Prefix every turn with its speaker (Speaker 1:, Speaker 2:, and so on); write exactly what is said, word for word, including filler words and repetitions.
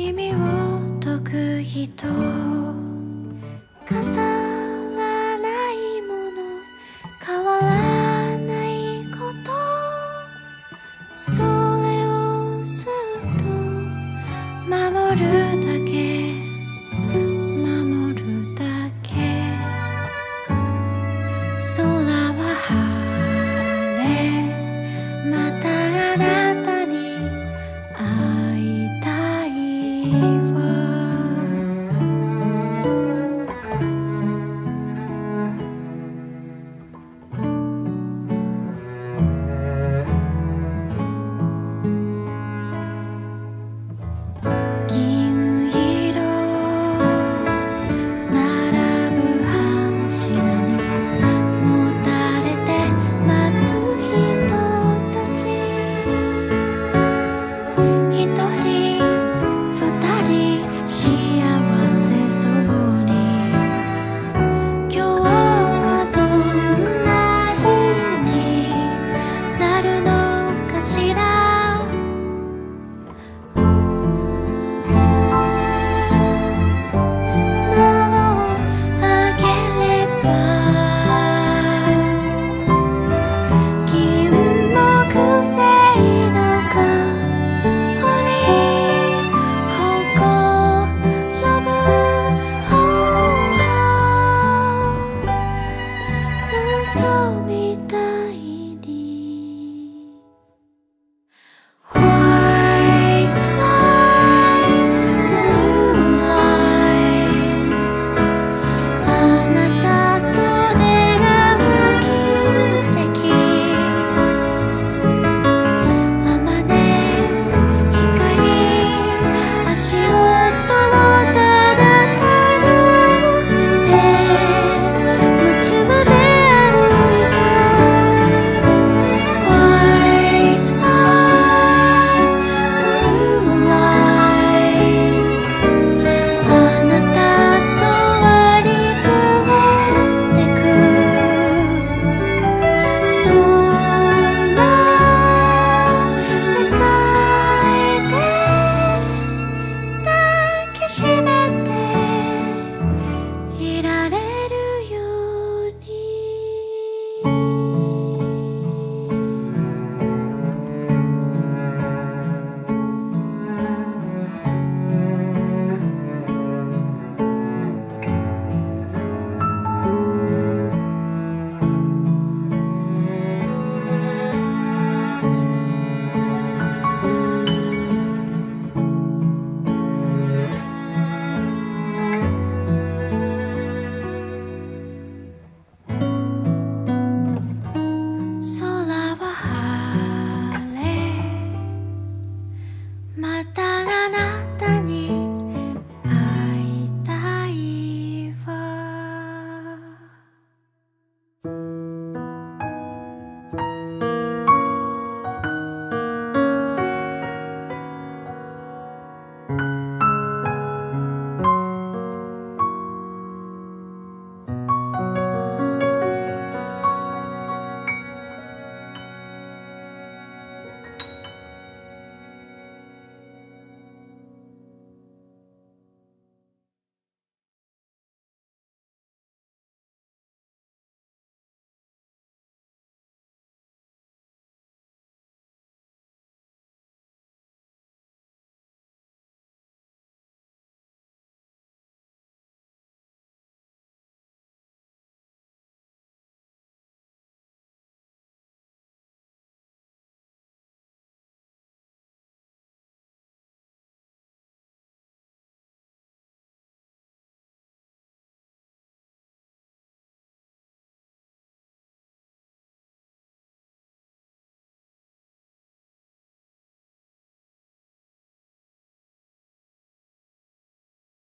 Speaker 1: 君を解く人、飾らないもの、変わらないこと、それをずっと守るだけ、守るだけ。空は晴れ、またあなたに会いたいわ。銀色並ぶ柱にもたれて待つ人たち、一人二人幸せそうに。今日はどんな日になるのかしら。窓を開ければ金木犀の香りほころぶ。嘘みたいに White line, blue line、 あなたと出会う奇跡、あまね光、足音をただたどって夢中で歩いた。 White line, blue line、 あなたと割り振れてく、そんな世界で抱きしめ